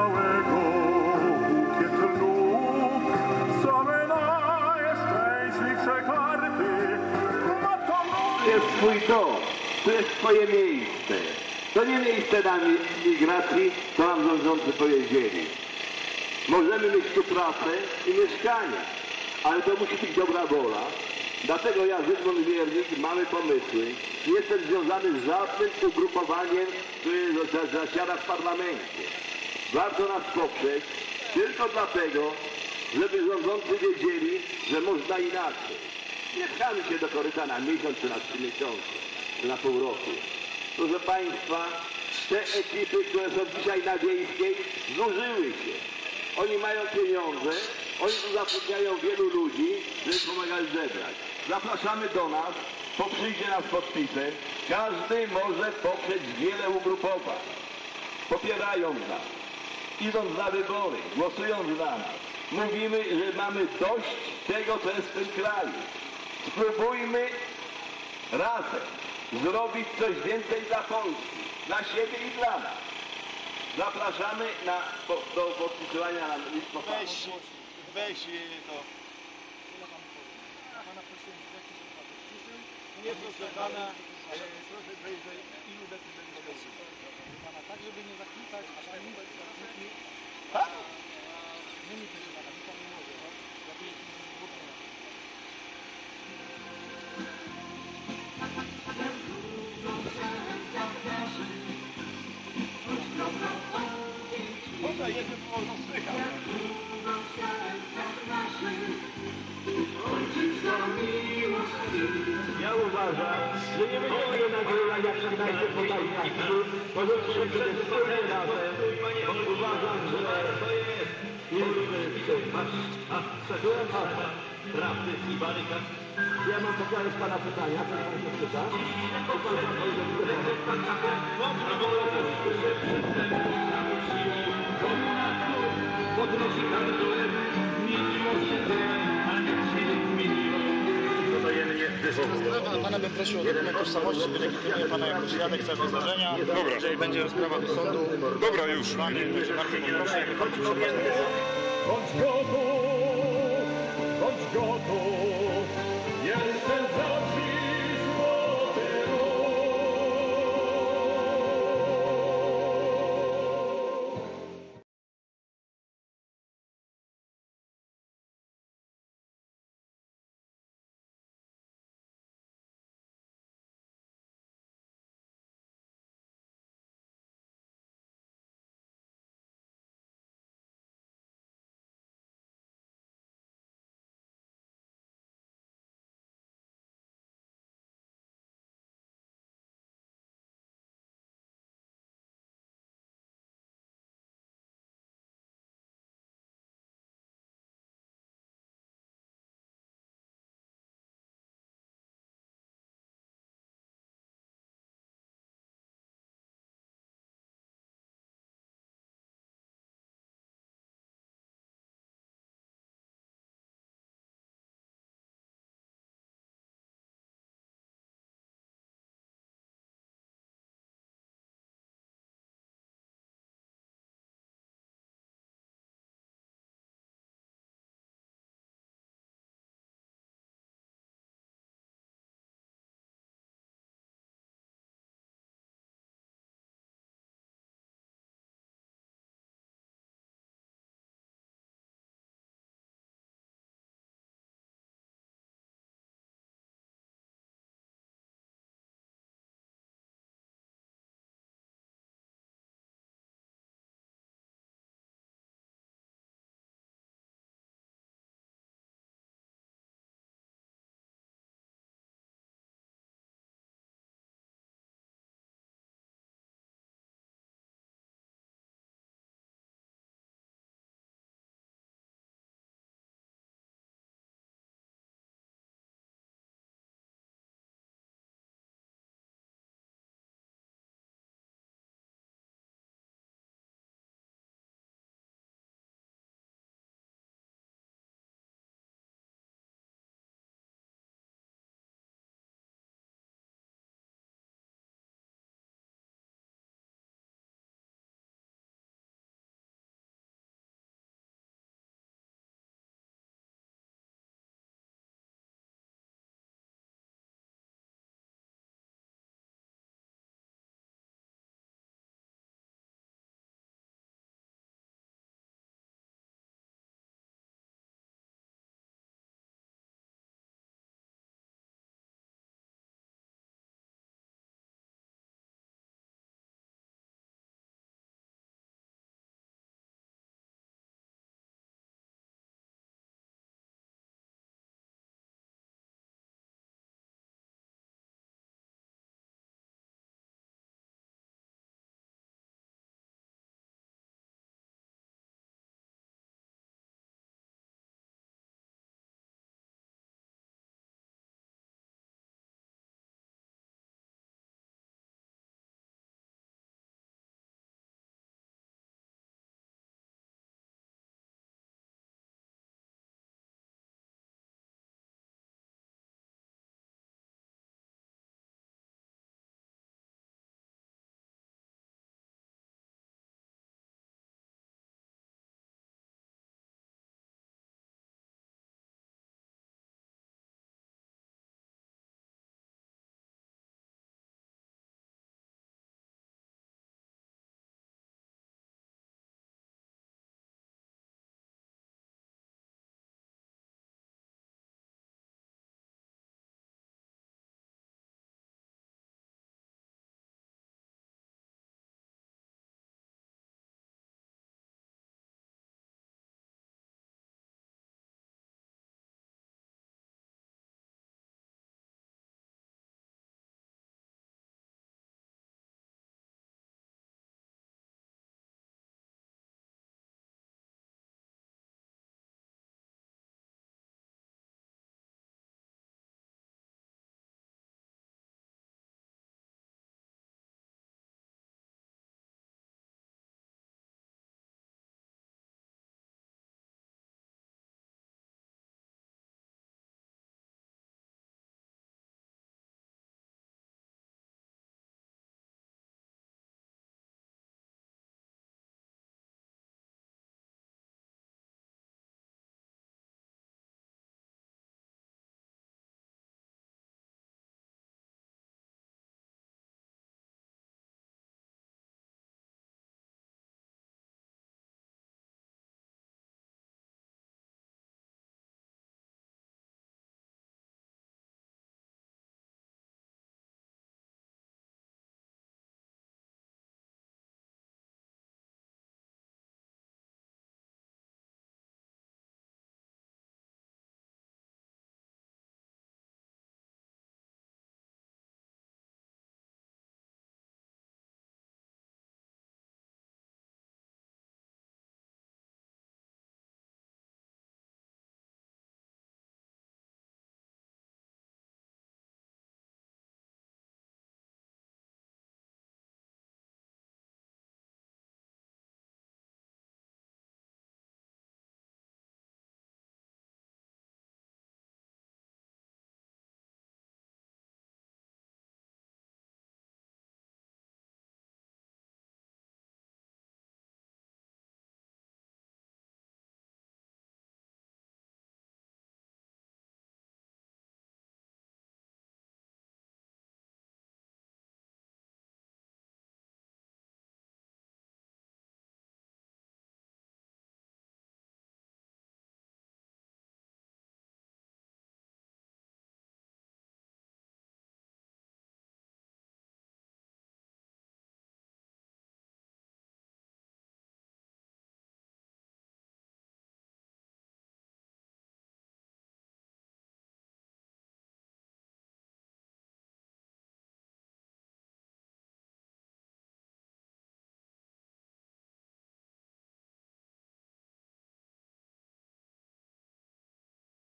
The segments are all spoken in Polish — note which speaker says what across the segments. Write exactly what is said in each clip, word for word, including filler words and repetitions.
Speaker 1: całego bukiet lub same najszczęśliwsze karty.
Speaker 2: To jest twój dom, to jest twoje miejsce. To nie miejsce na migracji, co nam rządzący powiedzieli. Możemy mieć tu pracę i mieszkania, ale to musi być dobra wola. Dlatego ja, Zygmunt Wiernik, mamy pomysły. Nie jestem związany z żadnym ugrupowaniem, które zasiada w parlamencie. Warto nas poprzeć tylko dlatego, żeby rządzący wiedzieli, że można inaczej. Nie pchamy się do koryta na miesiąc czy na trzy miesiące, czy na pół roku. Proszę Państwa, te ekipy, które są dzisiaj na Wiejskiej, zużyły się. Oni mają pieniądze, oni tu zatrudniają wielu ludzi, żeby pomagali zebrać. Zapraszamy do nas, poprzyjdzie nas podpisem. Każdy może poprzeć wiele ugrupowań. Popierając nas, idąc na wybory, głosując na nas. Mówimy, że mamy dość tego, co jest w tym kraju. Spróbujmy razem zrobić coś więcej dla Polski, dla siebie i dla nas. Zapraszamy na, po, do podpisywania na listopada.
Speaker 3: Weź, weź to. Nie proszę pana, proszę wejść, ilu decybeli wejść. Pana, tak żeby nie zakłócać, a pani zakłóci. Tak? Nie mi proszę pana, mi pan nie może, no? Ja tu jestem głupny. Można jednym można słychać.
Speaker 2: Ja uważam, że nie będziemy nagrywać jak się najpierw podali na wpór, powinniśmy przede wspólnie razem, bo uważam, że to jest niezwykle masz, a przeżyłem pana, prawdy i barykad. Ja mam takie z pana pytania, co pan się pyta? To pan pan powiedział, że pan podnosi kartę, zmieniło się to, a nic się nie zmieniło.
Speaker 3: Pana, pana bym prosił o dokument tożsamości, żeby legitymuje pana jako świadek całego zdarzenia.
Speaker 4: Dobra.
Speaker 3: Jeżeli będzie rozprawa do sądu.
Speaker 4: Dobra, już.
Speaker 3: Bardzo poproszę, jakby pan przyszedł.
Speaker 1: Bądź gotów, bądź gotów, jeszcze za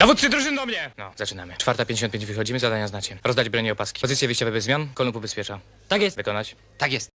Speaker 4: Dowódcy drużyn do mnie! No, zaczynamy. Czwarta pięćdziesiąt pięć wychodzimy, zadania znacie. Rozdać broń i opaski. Pozycje wyjściowe bez zmian, kolumn ubezpiecza.
Speaker 5: Tak jest.
Speaker 4: Wykonać.
Speaker 5: Tak jest.